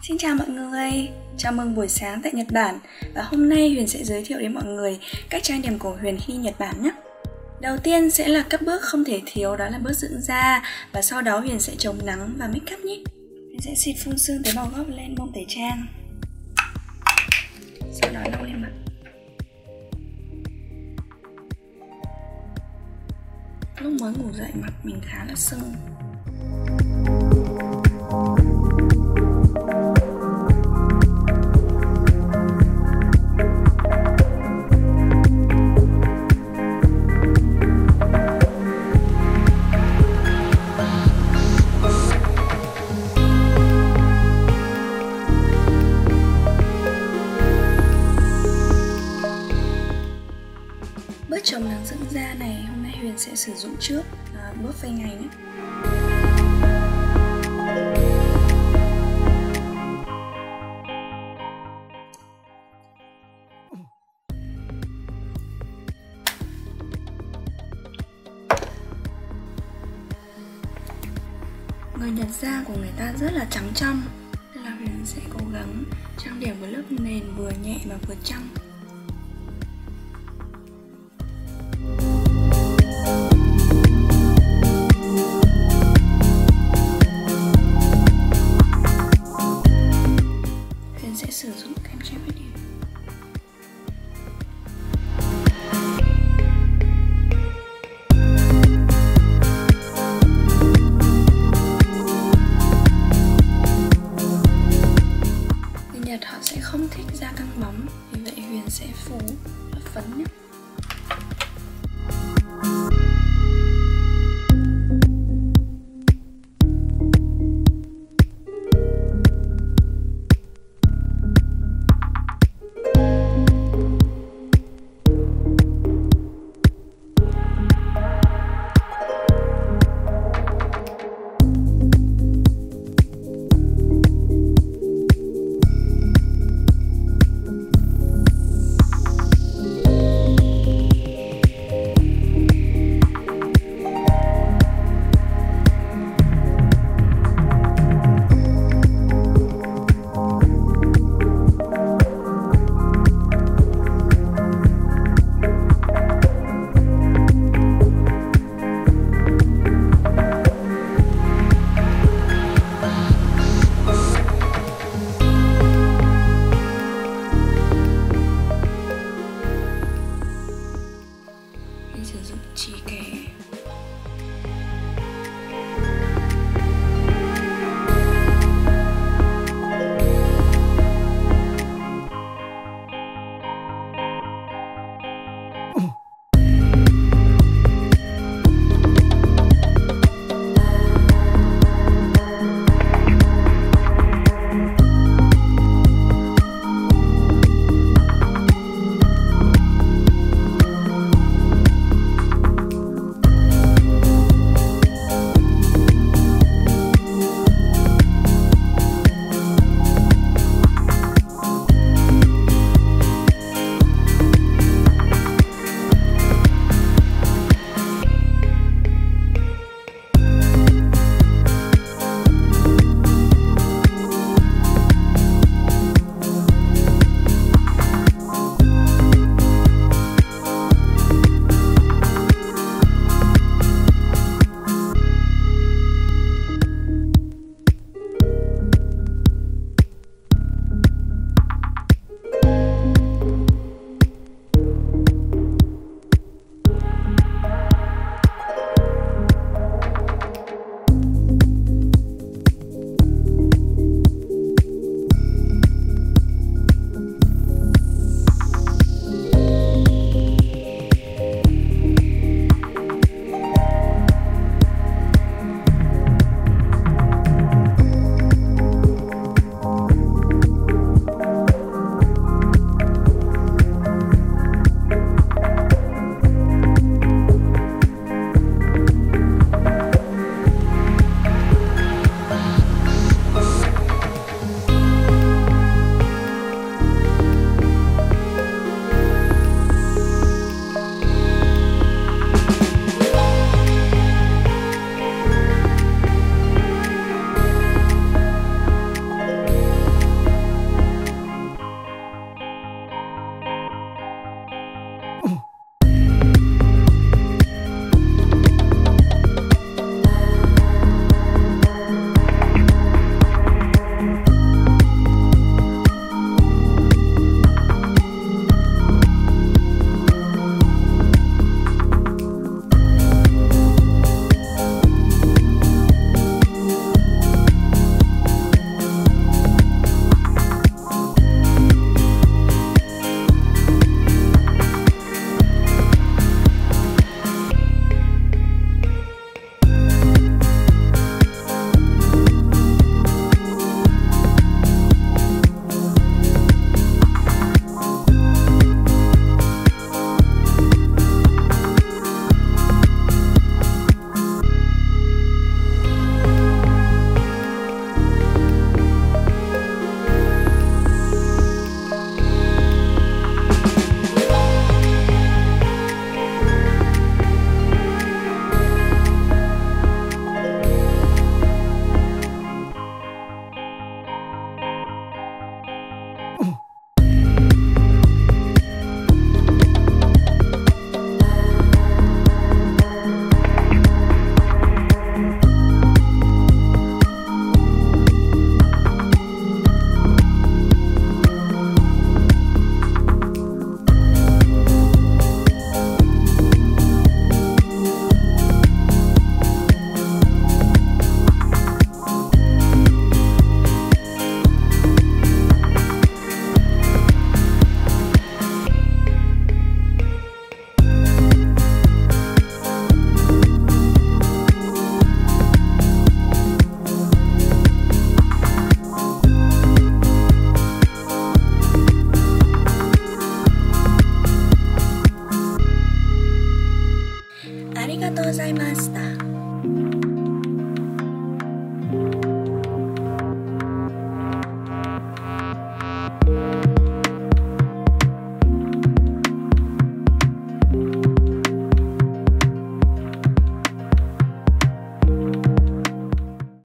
Xin chào mọi người, chào mừng buổi sáng tại Nhật Bản. Và hôm nay Huyền sẽ giới thiệu đến mọi người cách trang điểm của Huyền khi Nhật Bản nhé. Đầu tiên sẽ là các bước không thể thiếu, đó là bước dưỡng da. Và sau đó Huyền sẽ chống nắng và make up nhé. Huyền sẽ xịt phun sương tế bào gốc lên bông tẩy trang, sau đó lau lên mặt. Lúc mới ngủ dậy mặt mình khá là sưng. Bước chống nắng dưỡng da này hôm nay Huyền sẽ sử dụng trước bước phơi ngày nhé. Người Nhật da của người ta rất là trắng trong, nên là Huyền sẽ cố gắng trang điểm với lớp nền vừa nhẹ và vừa trong. Huyền sẽ sử dụng kem che khuyết điểm. Nhật họ sẽ không thích da căng bóng, vì vậy Huyền sẽ phủ lớp phấn nhé. Sử dụng chì kè